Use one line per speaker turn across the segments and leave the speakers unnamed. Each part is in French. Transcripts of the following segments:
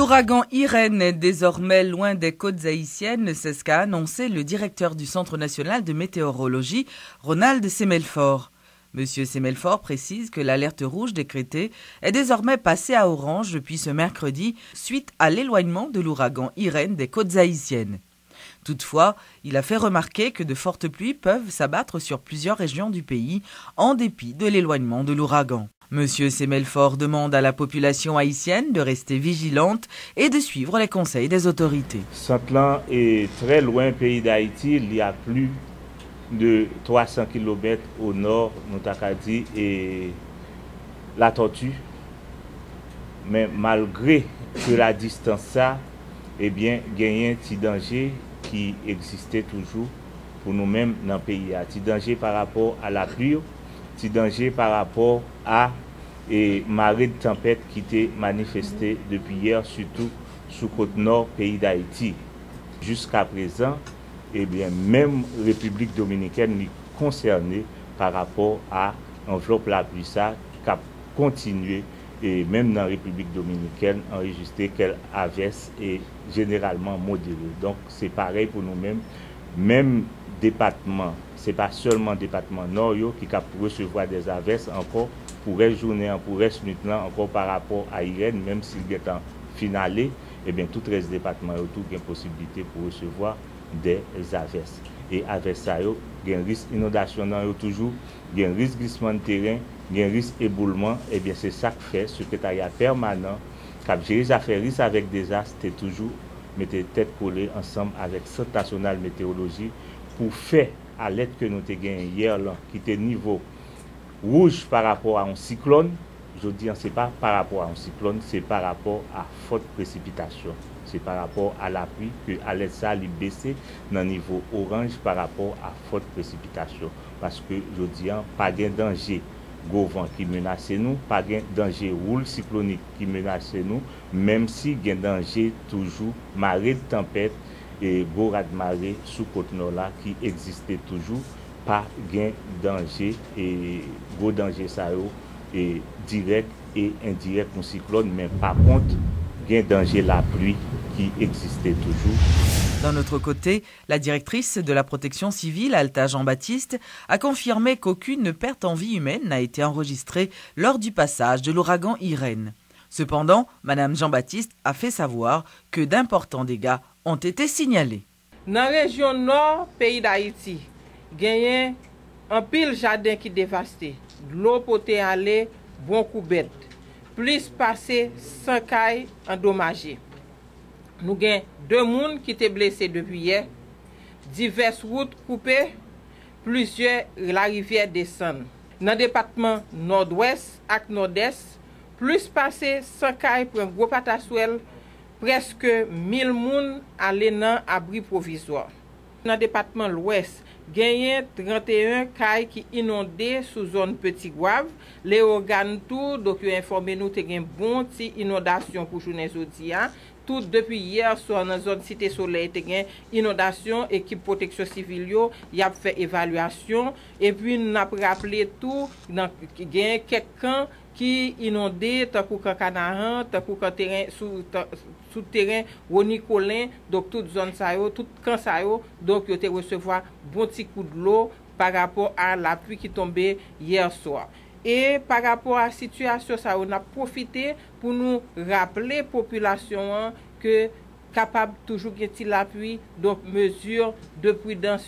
L'ouragan Irène est désormais loin des côtes haïtiennes, c'est ce qu'a annoncé le directeur du Centre national de météorologie, Ronald Semelfort. Monsieur Semelfort précise que l'alerte rouge décrétée est désormais passée à orange depuis ce mercredi suite à l'éloignement de l'ouragan Irène des côtes haïtiennes. Toutefois, il a fait remarquer que de fortes pluies peuvent s'abattre sur plusieurs régions du pays en dépit de l'éloignement de l'ouragan. Monsieur Semelfort demande à la population haïtienne de rester vigilante et de suivre les conseils des autorités.
Saint-Lan est très loin, pays d'Haïti. Il y a plus de 300 km au nord, Notakadi et la Tortue. Mais malgré que la distance ça, eh bien, il y a un petit danger qui existait toujours pour nous-mêmes dans le pays. Un petit danger par rapport à la pluie, petit danger par rapport à et marée de tempête qui était manifestée depuis hier, surtout sous côte nord, pays d'Haïti. Jusqu'à présent, eh bien, même République dominicaine est concernée par rapport à l'enveloppe la pluie ça, qui a continué, et même dans la République dominicaine, enregistré qu'elle averse et généralement modérée. Donc c'est pareil pour nous-mêmes, même département, c'est pas seulement département nord qui peut recevoir des averses encore pour la journée, pour la nuit encore par rapport à Irène, même s'il est en finale, eh bien tout reste département autour a une possibilité pour recevoir des averses. Et avec ça, il y a un risque d'inondation toujours, il y a un risque de glissement de terrain, il y a un risque d'éboulement. Et bien c'est ça que fait le secrétariat permanent qui a géré les affaires risques avec désastre, c'est toujours mettre tête collée ensemble avec le Centre national de météorologie pour faire à l'aide que nous avons gagné hier, là, qui était niveau rouge par rapport à un cyclone. Je dis, ce n'est pas par rapport à un cyclone, c'est par rapport à forte précipitation. C'est par rapport à la pluie que à l'aide ça, il baissé dans le niveau orange par rapport à forte précipitation. Parce que je dis, pas de danger gros vent qui menace nous, pas de danger roule cyclonique qui menace nous, même si il y a danger toujours marée de tempête et gros raz de marée sous côte nord là qui existait toujours, pas de danger et gros danger ça et direct et indirect pour cyclone, mais par contre il y a danger la pluie qui existait toujours.
D'un autre côté, la directrice de la protection civile, Alta Jean-Baptiste, a confirmé qu'aucune perte en vie humaine n'a été enregistrée lors du passage de l'ouragan Irène. Cependant, Mme Jean-Baptiste a fait savoir que d'importants dégâts ont été signalés.
Dans la région nord, pays d'Haïti, il y a un pile jardin qui est dévasté. L'eau peut aller bon coup bête. Plus passé 100 cailles endommagées. Nous avons 2 personnes qui étaient blessées depuis hier, diverses routes coupées, plusieurs la rivière descend. Dans le département nord-ouest et nord-est, plus passé 100 cailles pour un gros patasouel, presque 1000 personnes allaient dans abri provisoire. Dans le département l'ouest, il y a 31 cailles qui inondées sous zone Petit Gouave. Les organes tout, donc ils ont informé nous qu'il y a une bonne inondation pour journée aujourd'hui. Tout depuis hier soir dans la zone Cité Soleil, il y a une inondation, équipe protection civile, il a fait évaluation. Et puis nous avons rappelé tout, il y a quelqu'un qui inondé, tant que Canaran, tant que terrain sous terrain Ronicolin, donc toute zone ça tout camp ça donc il a recevoir bon petit coup de l'eau par rapport à la pluie qui tombait hier soir. Et par rapport à la situation ça on a profité pour nous rappeler la population que capable toujours get la pluie, donc mesure de prudence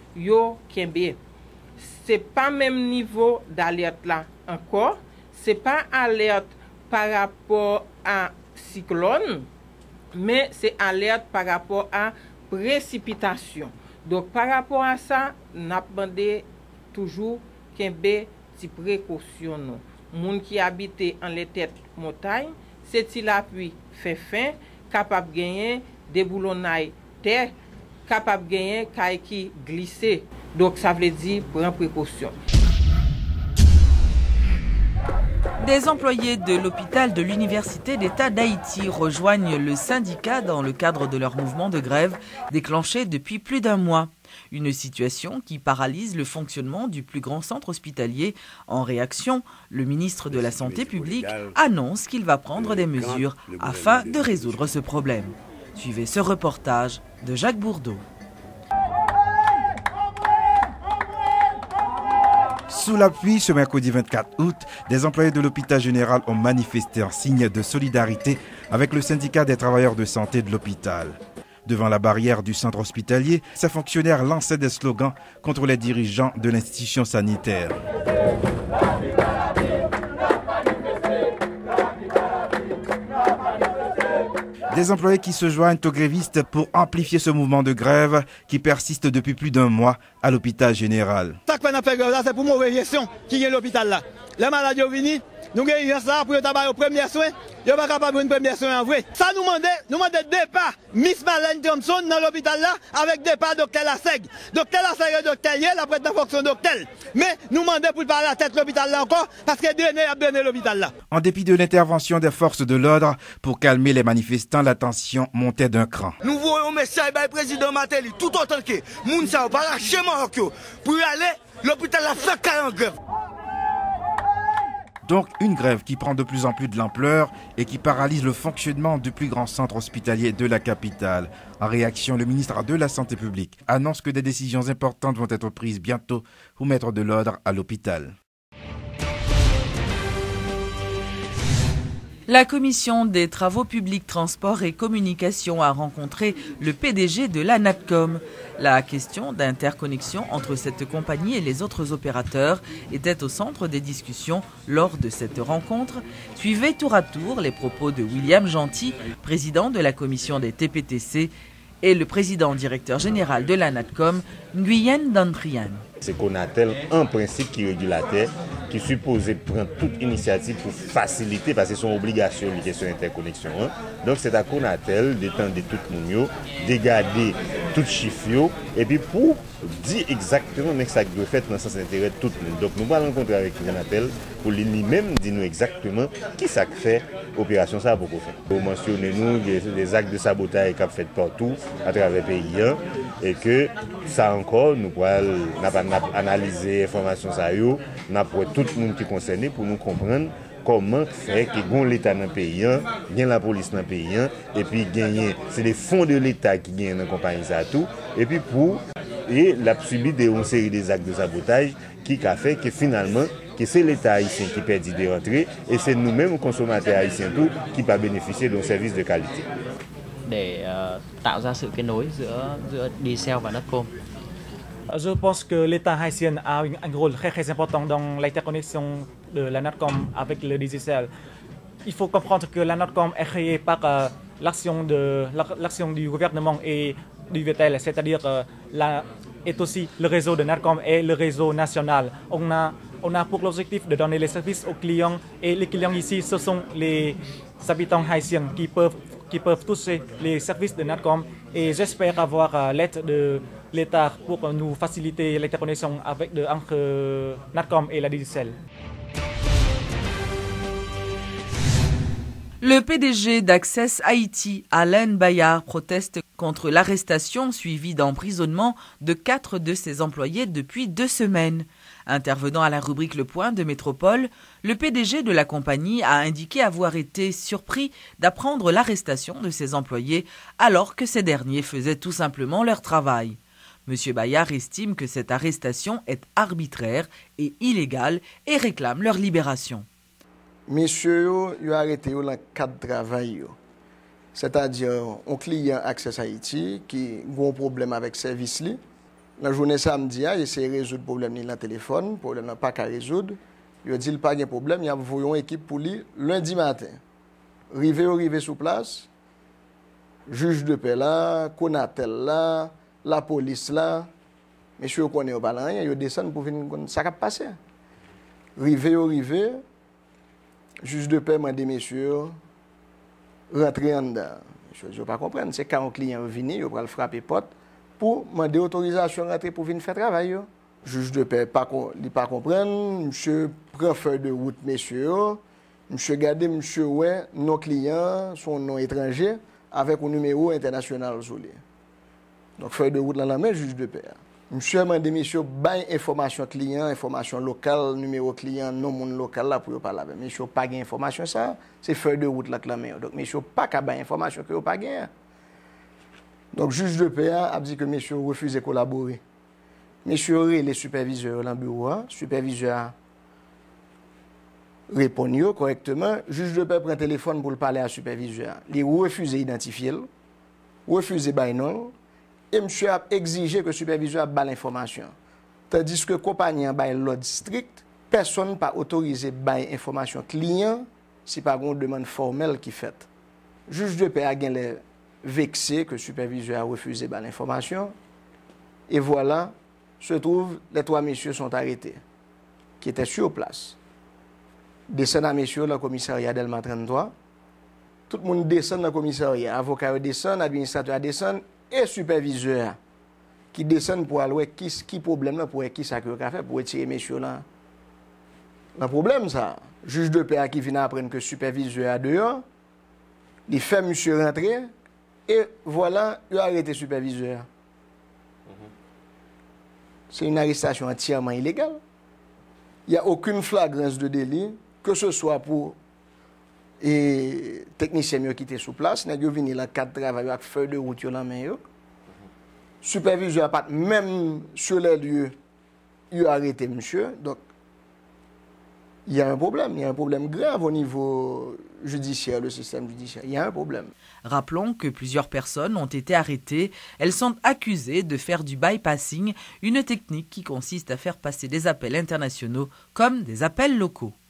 yo kembe. C'est pas même niveau d'alerte là encore. C'est pas alerte par rapport à cyclone, mais c'est alerte par rapport à précipitation. Donc par rapport à ça, nous avons demandé toujours qu'il y ait des précautions. Les gens qui habitent en les têtes montagne, c'est si la pluie fait fin, capable de gagner des boulonnailles terre, capable de gagner qui glisser. Donc ça veut dire prendre précaution.
Des employés de l'hôpital de l'Université d'État d'Haïti rejoignent le syndicat dans le cadre de leur mouvement de grève déclenché depuis plus d'un mois. Une situation qui paralyse le fonctionnement du plus grand centre hospitalier. En réaction, le ministre de la Santé publique annonce qu'il va prendre des mesures afin de résoudre ce problème. Suivez ce reportage de Jacques Bourdeau.
Sous l'appui, ce mercredi 24 août, des employés de l'hôpital général ont manifesté en signe de solidarité avec le syndicat des travailleurs de santé de l'hôpital. Devant la barrière du centre hospitalier, ces fonctionnaires lançaient des slogans contre les dirigeants de l'institution sanitaire. Des employés qui se joignent aux grévistes pour amplifier ce mouvement de grève qui persiste depuis plus d'un mois à l'hôpital général.
Ça qu'on a fait grève là, c'est pour mauvaise gestion qui est l'hôpital là. Les malades sont venus, nous avons ça pour avoir les premiers soins, ils ne sont pas capables de une première soin en vrai. Ça nous demandait départ Miss Marlène Thompson dans l'hôpital là avec départ Dr Lasseg. Dr Lasseg et Dr Yel après la fonction docteur. Mais nous demandons pour parler à la tête de l'hôpital là encore parce que donné a donné l'hôpital là.
En dépit de l'intervention des forces de l'ordre pour calmer les manifestants, la tension montait d'un cran.
Nous voyons un message au président Matéli tout autant que Mounsa par la chez Marocco pour y aller l'hôpital là fait 40 grève.
Donc une grève qui prend de plus en plus de l'ampleur et qui paralyse le fonctionnement du plus grand centre hospitalier de la capitale. En réaction, le ministre de la Santé publique annonce que des décisions importantes vont être prises bientôt pour mettre de l'ordre à l'hôpital.
La commission des travaux publics, transport et communication a rencontré le PDG de l'ANATCOM. La question d'interconnexion entre cette compagnie et les autres opérateurs était au centre des discussions lors de cette rencontre. Suivez tour à tour les propos de William Gentil, président de la commission des TPTC, et le président directeur général de l'ANATCOM, Nguyen Dantrian.
C'est Conatel, en principe, qui régulateur, qui est supposé prendre toute initiative pour faciliter, parce que c'est son obligation, les questions d'interconnexion. Donc c'est à Conatel d'étendre tout le monde, de garder tout chiffre, et puis pour dire exactement ce que doit faire dans le sens d'intérêt de tout le monde. Donc nous allons rencontrer avec Conatel pour lui-même dire nous exactement qui ça fait l'opération ça pour faire. Vous mentionnez nous des actes de sabotage qui sont faits partout à travers le pays, et que ça encore, nous pourrons analyser l'information, nous avons tout le monde qui est concerné pour nous comprendre comment faire que l'État dans le pays, la police dans le pays, et puis c'est les fonds de l'État qui gagnent dans la compagnie, et puis la subi une série des actes de sabotage qui a fait que finalement, que c'est l'État haïtien qui perd des rentrées et c'est nous-mêmes, consommateurs haïtiens, tout, qui va bénéficier d'un service de qualité.
Để tạo ra sự kết nối giữa Dcell và Natcom.
Je pense que l'État haïtien a un rôle très important dans l'interconnexion de la Natcom avec le Dcell. Il faut comprendre que la Natcom est créée par l'action du gouvernement et du VTL, c'est-à-dire est aussi le réseau de Natcom et le réseau national. On a pour l'objectif de donner les services aux clients et les clients ici, ce sont les habitants haïtiens qui peuvent toucher les services de Natcom et j'espère avoir l'aide de l'État pour nous faciliter l'interconnexion entre Natcom et la Dcell.
Le PDG d'Access Haïti, Alain Bayard, proteste contre l'arrestation suivie d'emprisonnement de 4 de ses employés depuis 2 semaines. Intervenant à la rubrique Le Point de Métropole, le PDG de la compagnie a indiqué avoir été surpris d'apprendre l'arrestation de ses employés alors que ces derniers faisaient tout simplement leur travail. M. Bayard estime que cette arrestation est arbitraire et illégale et réclame leur libération.
Messieurs, ils ont arrêté dans le cadre de travail. C'est-à-dire, un client Access Haïti qui a un problème avec le service. La journée samedi, il essaie de résoudre le problème dans le téléphone, le problème n'a pas qu'à résoudre. Il a dit qu'il n'y a pas de problème, il a envoyé une équipe pour lui lundi matin. Arrivé sur place, juge de paix là, Conatel là, la police là, messieurs connaissent pas rien, ils descendent pour venir ça va passer. Arrivé, juge de paix m'a dit messieurs, rentrer en dedans. Je ne peux pas comprendre, c'est quand un client vient, il va le frapper porte pour demander autorisation de rentrer pour venir faire travail. Le juge de paix ne pas comprendre, monsieur prend feuille de route, messieurs, Monsieur gardé, monsieur, ouais, nos clients sont non étrangers avec un numéro international sur lui. Donc, feuille de route dans la main, juge de paix. Monsieur m'a dit, monsieur, bail information client, information locale, numéro client, non mon local là pour parler avec. Monsieur, pas gain information ça, c'est feuille de route là que la main. Donc, monsieur, pas qu'à bail information que vous pas gain. Donc, juge de paix a dit que monsieur refuse de collaborer. Monsieur, les superviseurs dans le bureau, superviseur répond correctement. Juge de paix prend le téléphone pour parler à la superviseur. Il refuse d'identifier, refuse de non. Et monsieur a exigé que le superviseur ait l'information. Tandis que le compagnie a l'ordre strict, personne n'a pas autorisé à l'information client si pas une demande formelle qui est faite. Le juge de paix a vexé que le superviseur a refusé l'information. Et voilà, se trouve, les 3 messieurs sont arrêtés, qui étaient sur place. Descendent à messieurs dans le commissariat Delma 33. Tout le monde descend dans le commissariat. Avocat descend, administrateur descend. Et superviseur qui descendent pour aller qui problème là pour qui ça que fait pour retirer messieurs là. Le problème ça, juge de paix qui vient apprendre que superviseur a dehors, il fait monsieur rentrer et voilà, il a arrêté superviseur. C'est une arrestation entièrement illégale. Il n'y a aucune flagrance de délit, que ce soit pour et technicien qui était sous place, n'a pas venu dans le cadre de travail avec feuille de route dans la main. Superviseur pas même sur les lieux, il a arrêté monsieur. Donc il y a un problème grave au niveau judiciaire, le système judiciaire. Il y a un problème.
Rappelons que plusieurs personnes ont été arrêtées. Elles sont accusées de faire du bypassing, une technique qui consiste à faire passer des appels internationaux comme des appels locaux.